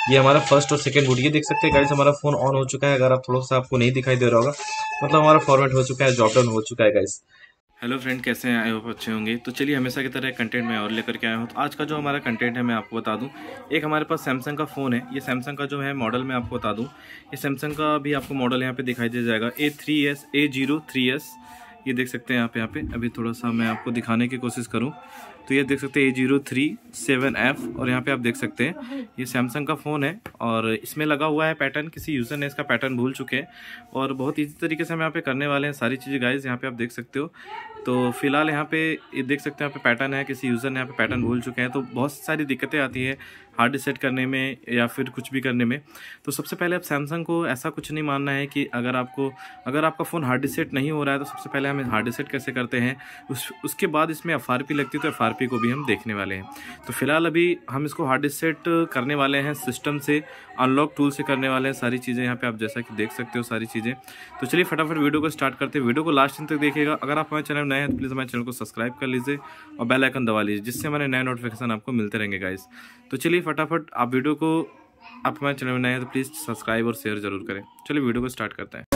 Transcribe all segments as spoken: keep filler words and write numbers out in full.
ये हमारा फर्स्ट और सेकंड बूट। ये देख सकते हैं गाइस हमारा फोन ऑन हो चुका है। अगर आप थोड़ा सा आपको नहीं दिखाई दे रहा होगा मतलब हमारा फॉर्मेट हो चुका है, जॉब डाउन हो चुका है गाइस। हेलो फ्रेंड, कैसे हैं? आई होप अच्छे होंगे। तो चलिए, हमेशा की तरह कंटेंट मैं और लेकर के आया हूँ। तो आज का जो हमारा कंटेंट है मैं आपको बता दूं। एक हमारे पास सैमसंग का फ़ोन है। ये सैमसंग का जो है मॉडल मैं आपको बता दूं। ये सैमसंग का भी आपको मॉडल यहाँ पे दिखाई दे जाएगा, A three S A zero three S. ये देख सकते हैं यहाँ पे यहाँ पे अभी थोड़ा सा मैं आपको दिखाने की कोशिश करूँ तो ये देख सकते हैं A zero three seven F. और यहाँ पे आप देख सकते हैं ये सैमसंग का फ़ोन है और इसमें लगा हुआ है पैटर्न। किसी यूज़र ने इसका पैटर्न भूल चुके हैं और बहुत इजी तरीके से हम यहाँ पे करने वाले हैं सारी चीज़ें गाइज। यहाँ पे आप देख सकते हो। तो फिलहाल यहाँ पे ये देख सकते हैं यहाँ पे पैटर्न है। किसी यूज़र ने यहाँ पे पैटर्न भूल चुके हैं तो बहुत सारी दिक्कतें आती है हार्ड डिसेट करने में या फिर कुछ भी करने में। तो सबसे पहले आप सैमसंग को ऐसा कुछ नहीं मानना है कि अगर आपको अगर आपका फ़ोन हार्ड डिसेट नहीं हो रहा है तो सबसे पहले हम हार्ड डिसेट कैसे करते हैं उस उसके बाद इसमें एफ आर पी लगती है तो एफ आर पी को भी हम देखने वाले हैं। तो फिलहाल अभी हम इसको हार्ड डिसेट करने वाले हैं, सिस्टम से अनलॉक टूल से करने वाले हैं सारी चीज़ें। यहाँ पे आप जैसा कि देख सकते हो सारी चीज़ें। तो चलिए फटाफट वीडियो को स्टार्ट करते हैं। वीडियो को लास्ट दिन तक देखिएगा। अगर आप हमारे चैनल नए हैं तो प्लीज़ हमारे चैनल को सब्सक्राइब कर लीजिए और बेल आइकन दबा लीजिए, जिससे हमारे नए नोटिफिकेशन आपको मिलते रहेंगे गाइस। तो चलिए फटाफट आप वीडियो को आप हमारे चैनल में नए हैं तो प्लीज़ सब्सक्राइब और शेयर जरूर करें। चलिए वीडियो को स्टार्ट करते हैं।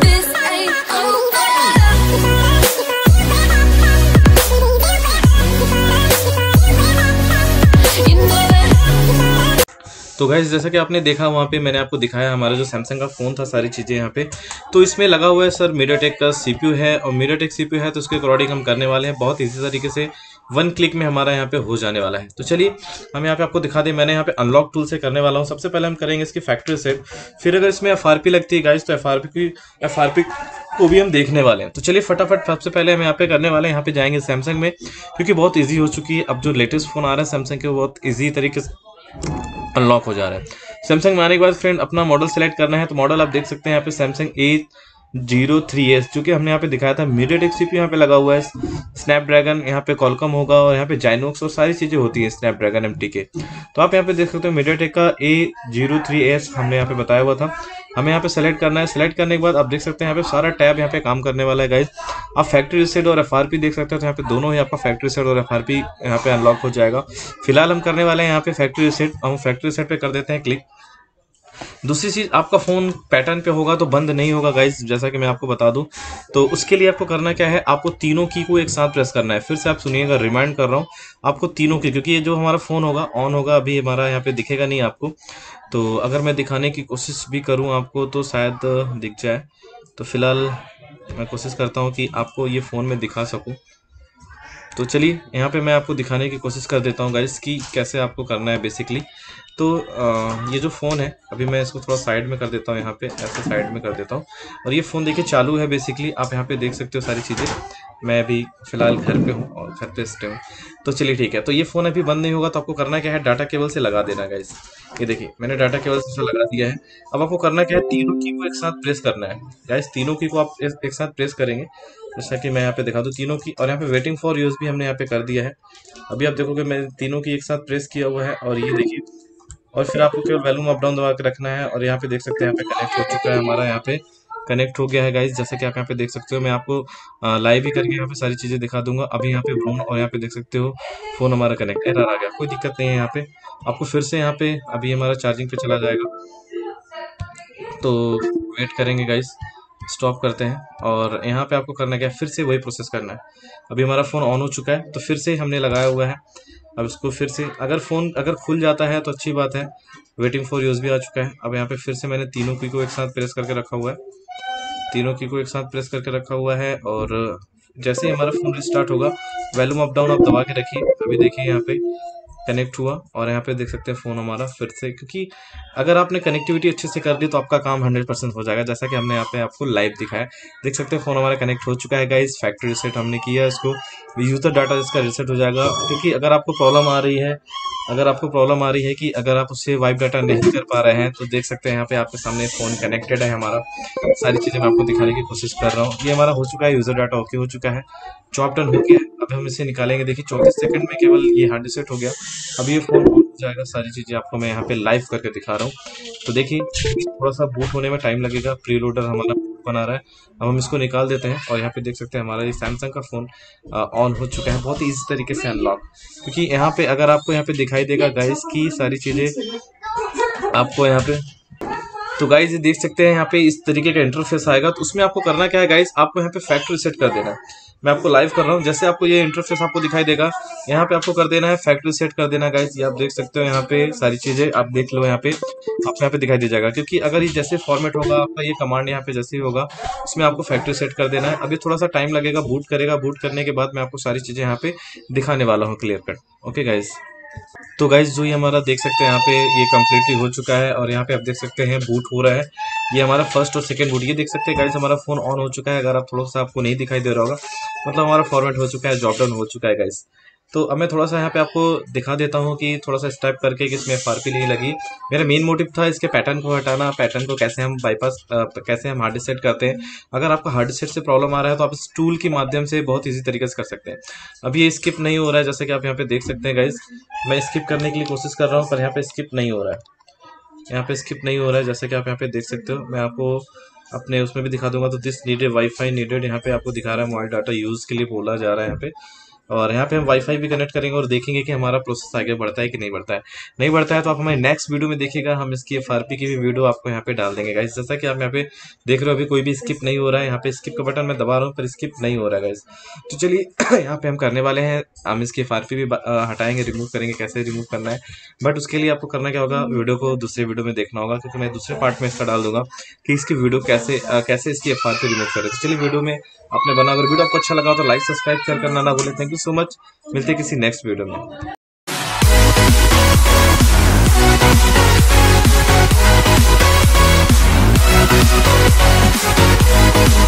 तो गाइस जैसा कि आपने देखा वहाँ पे मैंने आपको दिखाया हमारा जो सैमसंग का फ़ोन था सारी चीज़ें यहाँ पे। तो इसमें लगा हुआ है सर मीडियाटेक का सीपीयू है और मीडियाटेक सीपीयू है तो उसके अकॉर्डिंग हम करने वाले हैं। बहुत इजी तरीके से वन क्लिक में हमारा यहाँ पे हो जाने वाला है। तो चलिए हम यहाँ पे आपको दिखा दें। मैंने यहाँ पे अनलॉक टूल से करने वाला हूँ। सबसे पहले हम करेंगे इसकी फैक्ट्री सेट, फिर अगर इसमें एफ आर पी लगती है गाइस तो एफ आर पी की एफ आर पी को भी हम देखने वाले हैं। तो चलिए फटाफट सबसे पहले हम यहाँ पे करने वाले हैं, यहाँ पे जाएंगे सैमसंग में क्योंकि बहुत ईजी हो चुकी है। अब जो लेटेस्ट फ़ोन आ रहा है सैमसंग के वो बहुत ईजी तरीके से अनलॉक हो जा रहा है। सैमसंग में आने के बाद फ्रेंड अपना मॉडल सेलेक्ट करना है। तो मॉडल आप देख सकते हैं यहाँ पे Samsung A zero three S जो कि हमने यहाँ पे दिखाया था। मीडियाटेक सीपीयू यहाँ पे लगा हुआ है, स्नैपड्रैगन यहाँ पे कॉलकॉम होगा और यहाँ पे जाइनोक्स और सारी चीजें होती हैं स्नैपड्रैगन एमटी के। तो आप यहाँ पे देख सकते हो मीडियाटेक का ए जीरो थ्री एस हमने यहाँ पे बताया हुआ था। हमें यहाँ पे सेलेक्ट करना है। सेलेक्ट करने के बाद आप देख सकते हैं यहाँ पे सारा टैब यहाँ पे काम करने वाला है गाइस। आप फैक्ट्री रीसेट और एफआरपी देख सकते हो तो यहाँ पे दोनों ही आपका फैक्ट्री रीसेट और एफआरपी यहाँ पे अनलॉक हो जाएगा। फिलहाल हम करने वाले हैं यहाँ पे फैक्ट्री रीसेट। हम फैक्ट्री रीसेट पे कर देते हैं क्लिक। दूसरी चीज आपका फोन पैटर्न पे होगा तो बंद नहीं होगा गाइस, जैसा कि मैं आपको बता दूं। तो उसके लिए आपको करना क्या है, आपको तीनों की को एक साथ प्रेस करना है। फिर से आप सुनिएगा, रिमाइंड कर रहा हूं आपको तीनों की, क्योंकि ये जो हमारा फोन होगा ऑन होगा, अभी हमारा यहाँ पे दिखेगा नहीं आपको। तो अगर मैं दिखाने की कोशिश भी करूँ आपको तो शायद दिख जाए। तो फिलहाल मैं कोशिश करता हूँ कि आपको ये फ़ोन में दिखा सकूँ। तो चलिए यहाँ पे मैं आपको दिखाने की कोशिश कर देता हूँ गाइस कि कैसे आपको करना है बेसिकली। तो आ, ये जो फ़ोन है अभी मैं इसको थोड़ा साइड में कर देता हूँ, यहाँ पे ऐसे साइड में कर देता हूँ। और ये फ़ोन देखिए चालू है बेसिकली, आप यहाँ पे देख सकते हो सारी चीज़ें। मैं अभी फ़िलहाल घर पे हूँ और घर पे स्टे हूँ। तो चलिए ठीक है। तो ये फ़ोन अभी बंद नहीं होगा तो आपको करना क्या है, डाटा केबल से लगा देना गाइस। ये देखिए मैंने डाटा केबल से लगा दिया है। अब आपको करना क्या है, तीनों की को एक साथ प्रेस करना है गाइस। तीनों की को आप एक साथ प्रेस करेंगे, जैसा कि मैं यहाँ पे दिखा दूँ तीनों की। और यहाँ पे वेटिंग फॉर यूज भी हमने यहाँ पे कर दिया है। अभी आप देखोगे मैं तीनों की एक साथ प्रेस किया हुआ है और ये देखिए। और फिर आपको केवल वॉल्यूम अप डाउन दबा के रखना है और यहाँ पे देख सकते हैं यहाँ पे कनेक्ट हो चुका है हमारा, यहाँ पे कनेक्ट हो गया है गाइस। जैसे कि आप यहाँ पे देख सकते हो, मैं आपको लाइव ही करके यहाँ पे सारी चीजें दिखा दूंगा। अभी यहाँ पे फोन और यहाँ पे देख सकते हो फोन हमारा कनेक्ट एरर आ गया, कोई दिक्कत नहीं है। यहाँ पे आपको फिर से यहाँ पे अभी हमारा चार्जिंग पे चला जाएगा, तो वेट करेंगे गाइस। स्टॉप करते हैं और यहाँ पे आपको करना क्या है, फिर से वही प्रोसेस करना है। अभी हमारा फ़ोन ऑन हो चुका है तो फिर से हमने लगाया हुआ है। अब इसको फिर से अगर फ़ोन अगर खुल जाता है तो अच्छी बात है। वेटिंग फॉर यूज़ भी आ चुका है। अब यहाँ पे फिर से मैंने तीनों की को एक साथ प्रेस करके रखा हुआ है। तीनों की को एक साथ प्रेस करके रखा हुआ है और जैसे ही हमारा फ़ोन रिस्टार्ट होगा वॉल्यूम अप डाउन आप दबा के रखिए। अभी देखिए यहाँ पे कनेक्ट हुआ और यहाँ पे देख सकते हैं फ़ोन हमारा फिर से, क्योंकि अगर आपने कनेक्टिविटी अच्छे से कर दी तो आपका काम हंड्रेड परसेंट हो जाएगा, जैसा कि हमने यहाँ पे आपको लाइव दिखाया। देख सकते हैं फ़ोन हमारा कनेक्ट हो चुका है गाइस। फैक्ट्री रीसेट हमने किया है, इसको यूज़र डाटा इसका रीसेट हो जाएगा। क्योंकि अगर आपको प्रॉब्लम आ रही है अगर आपको प्रॉब्लम आ रही है कि अगर आप उससे वाइप डाटा नहीं कर पा रहे हैं तो देख सकते हैं यहाँ पे आपके सामने फ़ोन कनेक्टेड है हमारा। सारी चीज़ें मैं आपको दिखाने की कोशिश कर रहा हूँ। ये हमारा हो चुका है, यूज़र डाटा ओके हो चुका है, जॉब डन हो गया है। अब हम इसे निकालेंगे। देखिए चौंतीस सेकंड में केवल ये हार्ड रीसेट हो गया। अब ये फ़ोन हो जाएगा। सारी चीज़ें आपको मैं यहाँ पे लाइव करके दिखा रहा हूँ। तो देखिए थोड़ा सा बूट होने में टाइम लगेगा, प्री लोडर हमारा बूट बना रहा है। अब हम इसको निकाल देते हैं और यहाँ पे देख सकते हैं हमारा ये सैमसंग का फ़ोन ऑन हो चुका है, बहुत ईजी तरीके से अनलॉक। क्योंकि यहाँ पे अगर आपको यहाँ पे दिखाई देगा गाइस की सारी चीज़ें आपको यहाँ पे तो गाइज ये देख सकते हैं यहाँ पे इस तरीके का इंटरफेस आएगा। तो उसमें आपको करना क्या है गाइज, आपको यहाँ पे फैक्ट्री सेट कर देना है। मैं आपको लाइव कर रहा हूँ, जैसे आपको ये इंटरफेस आपको दिखाई देगा, यहाँ पे आपको कर देना है फैक्ट्री सेट कर देना गाइज। ये आप देख सकते हो यहाँ पे सारी चीजें आप देख लो, यहाँ पे आपको यहाँ पे दिखाई दे जाएगा। क्योंकि अगर ये जैसे फॉर्मेट होगा आपका, ये कमांड यहाँ पे जैसे ही होगा, इसमें आपको फैक्ट्री सेट कर देना है। अभी थोड़ा सा टाइम लगेगा, बूट करेगा। बूट करने के बाद मैं आपको सारी चीजें यहाँ पे दिखाने वाला हूँ क्लियर कट। ओके गाइज, तो गाइज जो ये हमारा देख सकते हैं यहाँ पे ये कम्प्लीटली हो चुका है और यहाँ पे आप देख सकते हैं बूट हो रहा है। ये हमारा फर्स्ट और सेकंड बूट, ये देख सकते हैं गाइज हमारा फोन ऑन हो चुका है। अगर आप थोड़ा सा आपको नहीं दिखाई दे रहा होगा, मतलब हमारा फॉर्मेट हो चुका है, जॉब डाउन हो चुका है गाइज। तो अब मैं थोड़ा सा यहाँ पे आपको दिखा देता हूँ कि थोड़ा सा स्टेप करके कि इसमें एफ आर पी नहीं लगी। मेरा मेन मोटिव था इसके पैटर्न को हटाना, पैटर्न को कैसे हम बाईपास कैसे हम हार्ड डिस्क सेट करते हैं। अगर आपका हार्ड डिस्क सेट से प्रॉब्लम आ रहा है तो आप इस टूल के माध्यम से बहुत ईजी तरीके से कर सकते हैं। अब ये स्किप नहीं हो रहा है, जैसे कि आप यहाँ पे देख सकते हैं गाइज। मैं स्किप करने के लिए कोशिश कर रहा हूँ पर यहाँ पे स्किप नहीं हो रहा है, यहाँ पे स्किप नहीं हो रहा है जैसे कि आप यहाँ पे देख सकते हो। मैं आपको अपने उसमें भी दिखा दूंगा। तो दिस नीडेड वाईफाई नीडेड, यहाँ पे आपको दिखा रहा है मोबाइल डाटा यूज के लिए बोला जा रहा है यहाँ पे। और यहाँ पे हम वाईफाई भी कनेक्ट करेंगे और देखेंगे कि हमारा प्रोसेस आगे बढ़ता है कि नहीं बढ़ता है। नहीं बढ़ता है तो आप हमारे नेक्स्ट वीडियो में देखिएगा, हम इसकी एफआरपी की भी वीडियो आपको यहाँ पे डाल देंगे गाइस। जैसा कि आप यहाँ पे देख रहे हो अभी कोई भी स्किप नहीं हो रहा है। यहाँ पे स्किप का बटन मैं दबा रहा हूँ पर स्किप नहीं हो रहा है गाइस। तो चलिए यहाँ पे हम करने वाले हैं, हम इसकी एफआरपी भी हटाएंगे, रिमूव करेंगे। कैसे रिमूव करना है, बट उसके लिए आपको करना क्या होगा, वीडियो को दूसरे वीडियो में देखना होगा, क्योंकि मैं दूसरे पार्ट में इसका डाल दूंगा कि इसकी वीडियो कैसे कैसे इसकी एफआरपी रिमूव करें। तो चलिए वीडियो में आपने बना, अगर वीडियो आपको अच्छा लगा तो लाइक सब्सक्राइब शेयर करना ना भूलें। थैंक यू सो मच, मिलते हैं किसी नेक्स्ट वीडियो में।